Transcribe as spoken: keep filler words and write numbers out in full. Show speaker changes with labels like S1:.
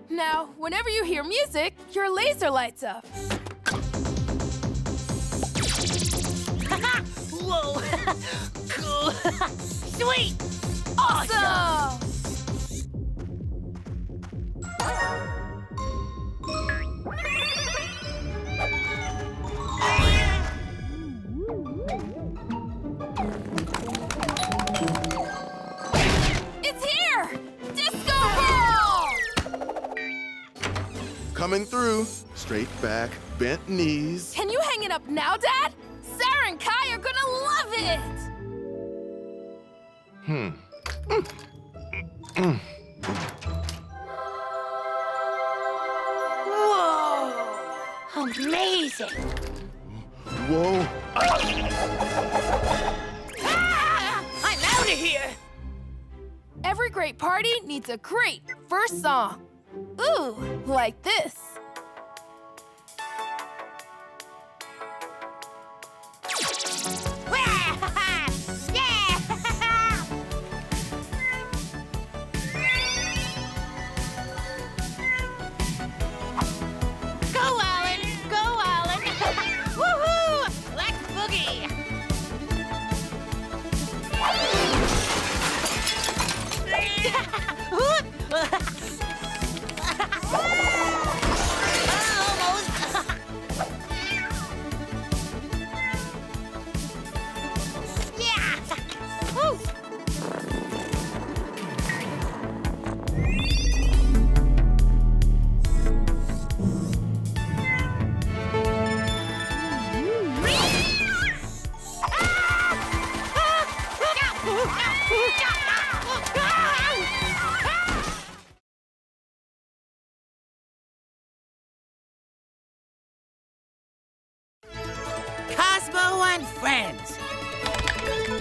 S1: Now, whenever you hear music, your laser lights up.
S2: Whoa! Cool! Sweet!
S1: Awesome! It's here! Disco ball!
S3: Coming through. Straight back, bent knees.
S1: Can you hang it up now, Dad? Sarah and Kai are gonna love it!
S3: Hmm. Mm. Mm.
S2: Whoa! Amazing!
S3: Whoa.
S2: Ah! I'm out of here!
S1: Every great party needs a great first song. Ooh, like this.
S2: Go, Alan! Go, Alan! Woohoo! Let's boogie! Yeah! Woo! Cosmo and Friends.